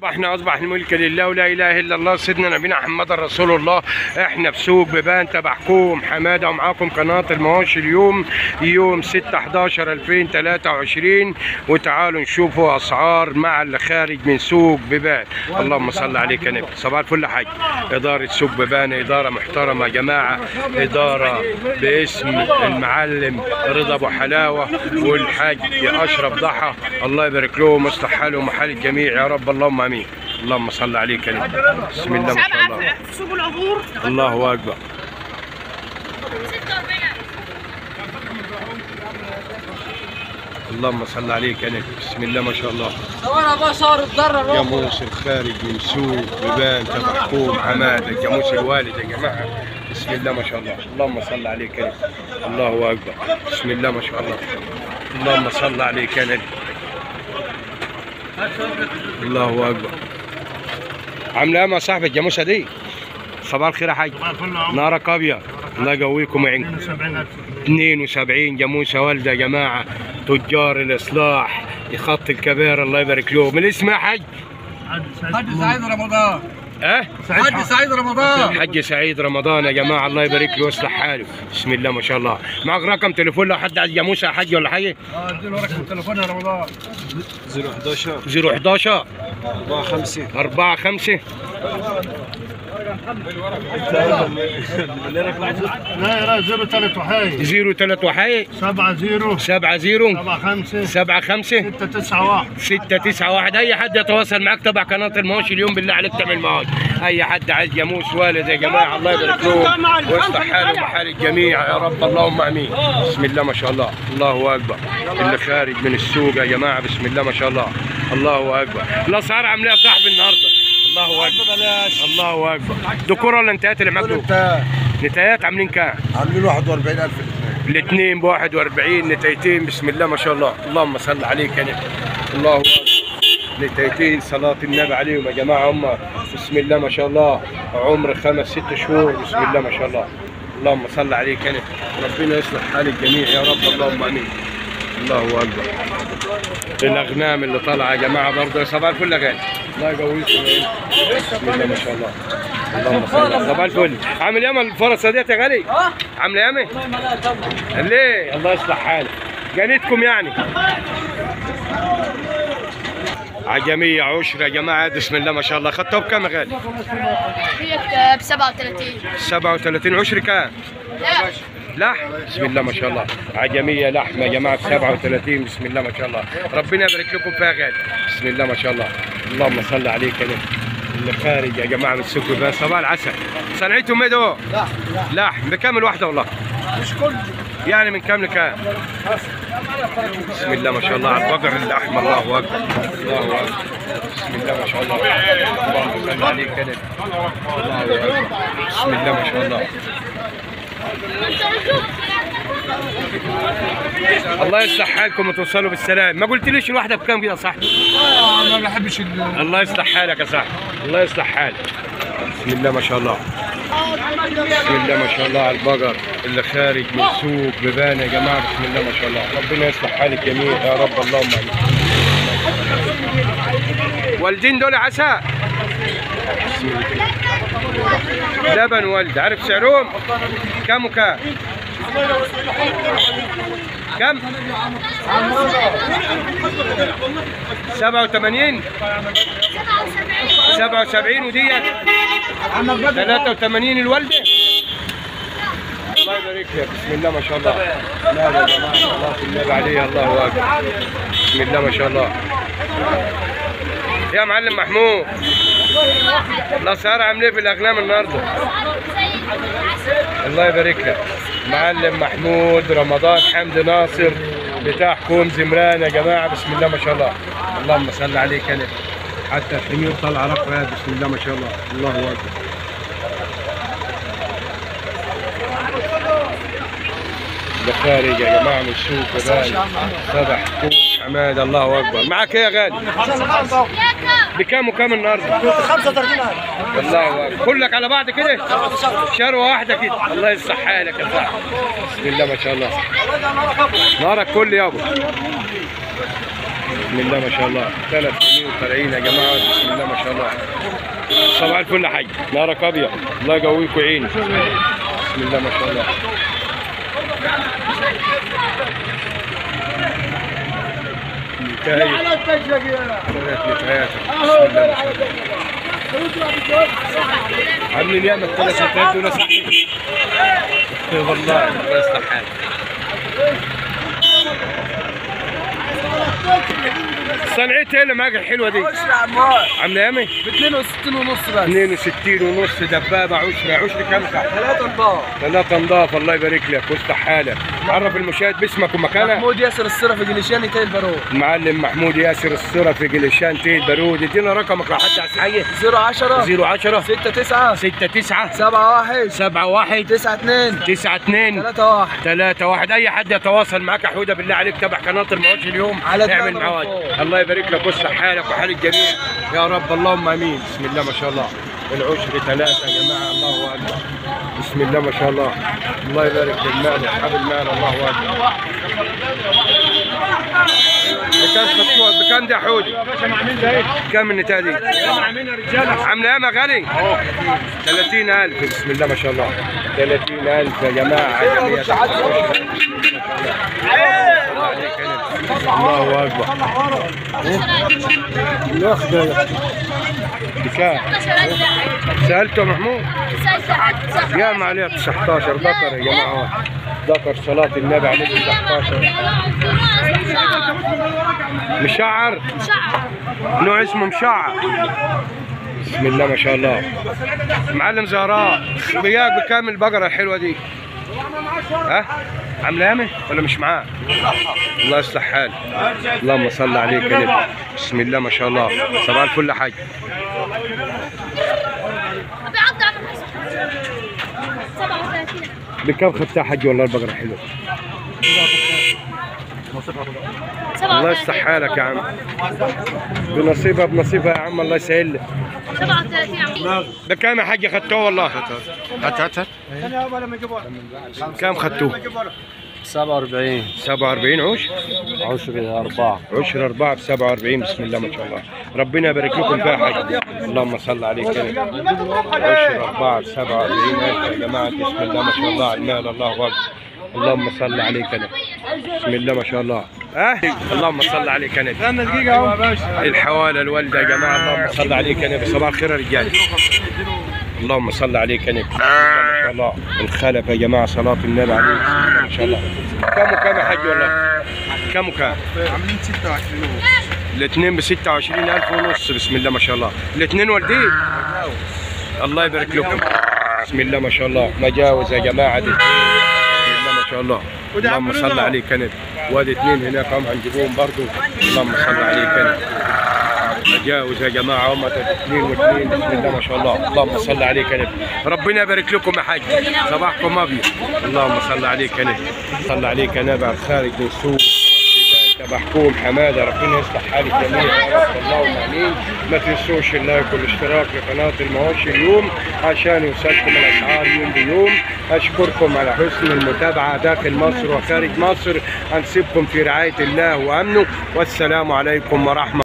اصبح الملك لله ولا اله الا الله سيدنا نبينا محمد رسول الله. احنا في سوق بيبان تبعكم حماده ومعاكم قناه المواشي. اليوم يوم 6/11/2023 وتعالوا نشوفوا اسعار مع اللي خارج من سوق بيبان. اللهم صل عليك يا نبي. صباح الفل يا حاج. اداره سوق بيبان اداره محترمه يا جماعه، اداره باسم المعلم رضا ابو حلاوه والحاج اشرف ضحى، الله يبارك لهم ويصلح حالهم وحال الجميع يا رب. اللهم امين. اللهم صل عليك يا نبي. بسم الله ما شاء الله. سوق العبور. الله اكبر. اللهم صل عليك يا نبي. بسم الله ما شاء الله. جاموس الخارج من سوق بيبان تبعكم حماده، جاموس الوالد يا جماعه. بسم الله ما شاء الله. اللهم صل عليك يا نبي. الله اكبر. بسم الله ما شاء الله. اللهم صل عليك يا نبي. الله اكبر. عامله ايه يا صاحبي الجاموسه دي؟ صباح الخير يا حاج. نارك ابيض. الله يقويكم ويعينكم. 72 جاموسه والده يا جماعه، تجار الاصلاح يخط الكبير الله يبارك لهم. الاسم يا حاج؟ حاج سعيد رمضان. حاج سعيد رمضان. حاج سعيد رمضان يا جماعه، الله يبارك له ويصلح حاله. بسم الله ما شاء الله. معك رقم تليفون لو حد عايز جاموسه يا حاج ولا حاجه؟ اديله رقم تليفون يا رمضان. 011 54 45 لا 03 وحي 03 وحي 70 70 75 75 691 691. اي حد يتواصل معك تبع قناه المواشي اليوم بالله عليك تعمل مواشي. اي حد عايز جاموس والد يا جماعه الله يبارك لهم ويصلح حالهم وحال الجميع يا رب. اللهم امين. بسم الله ما شاء الله. الله اكبر. اللي خارج من السوق يا جماعه بسم الله ما شاء الله. الله اكبر. الاسعار عامله ايه يا صاحبي النهارده؟ الله اكبر. الله اكبر. دكور ولا نتايات اللي معاك دول؟ نتايات عاملين كام؟ عاملين 41000 الاثنين ب 41 نتايتين. بسم الله ما شاء الله. اللهم صل عليك يا نبي. الله اكبر. نتايتين صلاة النبي عليهم يا جماعة. هم بسم الله ما شاء الله عمر 5 6 شهور. بسم الله ما شاء الله. اللهم صل عليك يا نبي. ربنا يصلح حال الجميع يا رب. اللهم امين. الله اكبر. الاغنام اللي طالعه يا جماعه برضه. صباح الفل يا غالي. الله يقويكم. بسم الله ما شاء الله. اللهم صل على صباح الفل. عامل ايه الفرصه ديت يا غالي؟ عامله ايه؟ ليه؟ الله يصلح حالك. جانتكم يعني. عجميه عشره يا جماعه. بسم الله ما شاء الله. خدتوها بكام يا غالي؟ هي ب 37. 37 عشر كام؟ لحم. بسم الله ما شاء الله. عجميه لحمه يا جماعه ب 37. بسم الله ما شاء الله. ربنا يبارك لكم فيها غالي. بسم الله ما شاء الله. اللهم صل عليك يا نبي. اللي خارج يا جماعه من السوق بيبان صباح العسل. صنعتهم ايه دول؟ لحم. بكام الواحده والله؟ مش كل يعني من كام لكام؟ بسم الله ما شاء الله على البقر اللحم. الله اكبر. الله اكبر. بسم الله ما شاء الله. اللهم صل عليك يا نبي. الله اكبر. بسم الله ما شاء الله. الله يصلح حالكم وتوصلوا بالسلام. ما قلتليش الواحده بكام كده يا صاحبي؟ ما بحبش الله يصلح حالك يا صاحبي. الله يصلح حالك. بسم الله ما شاء الله. بسم الله ما شاء الله على البقر اللي خارج من سوق بيبان يا جماعه. بسم الله ما شاء الله. ربنا يصلح حال الجميع يا رب. اللهم امين. والدين دول عسى. لبن والد. عارف سعرهم كم وكم؟ كم؟ 87 77 وديت 83 الوالده. الله يبارك لك. بسم الله ما شاء الله. لا يا جماعه صلاه النبي عليه. الله اكبر. بسم الله ما شاء الله. يا معلم محمود الاسعار عامله ايه في الاغنام النهارده؟ الله يبارك لك. معلم محمود رمضان حمد ناصر بتاع كوم زمران يا جماعه. بسم الله ما شاء الله. اللهم صل عليك يا نبي. حتى الحمير طالعه رقبه. بسم الله ما شاء الله. الله اكبر. ده خارج يا جماعه من السوق بيبان صبح كوم حماد. الله اكبر. معك ايه يا غالي؟ بكام وكام النهارده؟ 35000. الله اكبر. كلك على بعض كده؟ شروه واحده كده. الله يصلح حالك يا صاحبي. بسم الله ما شاء الله. نارك كل يابا. بسم الله ما شاء الله 3 سنين وطالعين يا جماعه بسم الله ما شاء الله. صباح الفل يا حاج نارك ابيض الله يقويك ويعينك بسم الله ما شاء الله. نتايج 3 نتايات بسم الله ما شاء الله. عاملين ياما ال3 نتايات دول صحيح والله الله يصلح حالك. صنعتها ايه اللي معاك الحلوه دي؟ عامله يامي؟ ب 62 ونص بس. 62 ونص دبابه عشر كام ساعه؟ 3 نضاف. 3 نضاف الله يبارك لك واصلح حالك. عرف المشاهد باسمك ومكانك. محمود ياسر الصرفي جليشاني تاي البارود. المعلم محمود ياسر الصرفي جليشان تي البارود. ادينا رقمك لو حد عايز حاجه. 010 010 69 69 71 71 92 92 31. اي حد يتواصل معاك يا حوده بالله عليك تبع قناه المواشي اليوم على اعمل دماغنا معاه. فوق. الله يبارك لك واصلح حالك وحال الجميع يا رب اللهم امين. بسم الله ما شاء الله. العشر 3 يا جماعه الله اكبر. بسم الله ما شاء الله. الله يبارك في المال وحب المال الله اكبر. بكام ده يا حودي؟ كام النتايه دي؟ عامله ايه يا غالي؟ 30,000 بسم الله ما شاء الله. 30,000 يا جماعه جميع الله اكبر. بكام؟ سالته محمود؟ قام عليه 19 ذكر يا جماعه. ذكر صلاه النبي عليه 19 مشعر نوع اسمه مشعر. بسم الله ما شاء الله. معلم زهراء بياك بكام البقره الحلوه دي؟ ها؟ عامله يامي ولا مش معاه؟ الله يصلح حالك. اللهم صل عليك يا نبي. بسم الله ما شاء الله. صباح الفل يا حاج. بكام خدتها حاج والله البقره حلوه؟ الله يصلح حالك يا عم. بنصيبها بنصيبها يا عم الله يسهل لك. 37 بكام يا حاج خدتوه والله؟ هات كام خدتوه؟ 47 47 عشر 4. عشر 4 ب 47 بسم الله ما شاء الله. ربنا يبارك لكم فيها حاج. اللهم صل عليك يا نبي. عشر 4 ب 47,000 يا جماعه بسم الله ما شاء الله على المال الله اكبر. اللهم صل عليك يا نبي. بسم الله ما شاء الله. اللهم صل عليك يا نبي. استنى دقيقة اهو يا باشا. الحواله الوالده يا جماعه اللهم صل عليك يا نبي. صباح الخير يا رجال. اللهم صل عليك يا نبي. بسم الله ما شاء الله. الخلف يا جماعه صلاه النبي عليه بسم الله ما شاء الله. كم وكم يا حاج والله؟ كم وكم؟ عاملين 26 ونص. الاثنين ب 26,000 ونص بسم الله ما شاء الله. الاثنين والدين الله يبارك لكم. بسم الله ما شاء الله. مجاوز يا جماعه دي. بسم الله ما شاء الله. اللهم صل عليك يا نبي. وادي 2 هناك هم هنجيبوهم برضه. اللهم صل عليك يا نبي. مجاوز يا جماعه هم 2 و2 بسم الله ما شاء الله. اللهم صل عليك يا نبي. ربنا يبارك لكم يا حاج. صباحكم ابيض. اللهم صل عليك يا نبي. صل عليك يا نبي على الخارج من السوق. محكوم حماده ربنا يصلح حال الجميع يا رب اللهم امين. ما تنسوش اللايك والاشتراك لقناه المواشي اليوم عشان يوصلكم الاسعار يوم بيوم. اشكركم على حسن المتابعه داخل مصر وخارج مصر. هنسيبكم في رعايه الله وامنه والسلام عليكم ورحمه